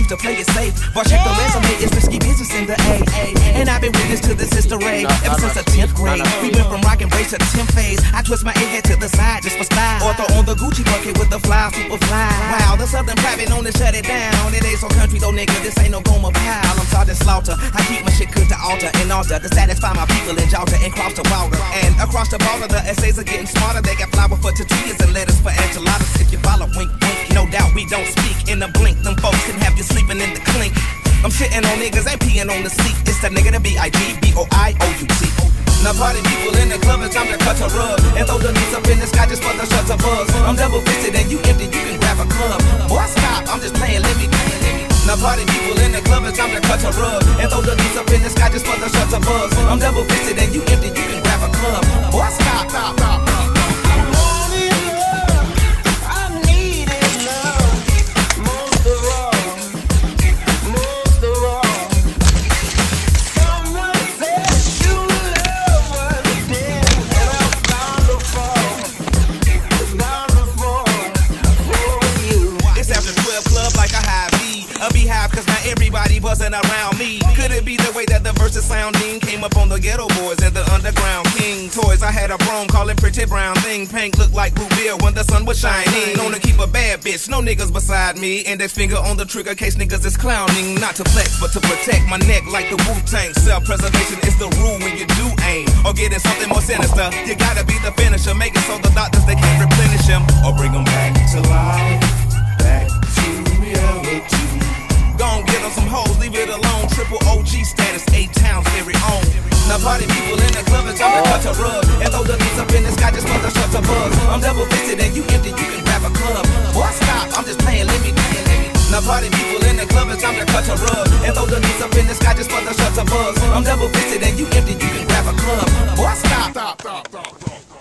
seems to play it safe. But check the resume, it's risky business in the A. And I've been witness to this history ever since the 10th grade. We went from rock and brace to the 10th phase. I twist my A head to the side just for style. Or throw on the Gucci bucket with the fly, super fly. Wow, the Southern private known to shut it down. It ain't so country though, nigga, this ain't no Goma pile. I'm Sergeant Slaughter, I keep my shit cooked to altar and altar to satisfy my people in Georgia and cross the water. And across the border, the essays are getting smarter. They got flour for tortillas and lettuce for enchiladas. If you follow, wink, wink, no doubt we don't speak in a blink. Them folks can have you sleeping in the clink. I'm shitting on niggas, ain't peeing on the seat. It's that nigga, the B-I-G-B-O-I-O-U-T. Now party people in the club, it's time to cut a rug and throw the knees up in the sky just for the shutter buzz. I'm double fisted and you empty, you can grab a club. Boy, stop, I'm just playing, let me. Now party people in the club, it's time to cut a rug and throw the knees up in the sky just for the shutter buzz. I'm double fisted and you empty, you can grab a club. Boy, stop, stop, stop. Cause not everybody wasn't around me. Could it be the way that the verses sounding came up on the Ghetto Boys and the Underground King toys? I had a broom calling pretty brown thing. Pink looked like root beer when the sun was shining. Known to keep a bad bitch, no niggas beside me. Index finger on the trigger case niggas is clowning. Not to flex but to protect my neck like the Wu-Tang. Self-preservation is the rule when you do aim. Or getting something more sinister, you gotta be the finisher. Make it so the doctors they can't replenish him. Or bring them back to life, back to reality. Gon' get on some hoes, leave it alone. Triple OG status, 8 towns very own. Now party people in the club, it's time to cut a rug and throw the knees up in the sky just for the shutter buzz. I'm double fisted and you empty, you can grab a club. Boy, stop, I'm just playing, let me. Now party people in the club, it's time to cut a rug and throw the knees up in the sky just for the shutter buzz. I'm double fisted and you empty, you can grab a club. Boy, stop, stop, stop, stop, stop.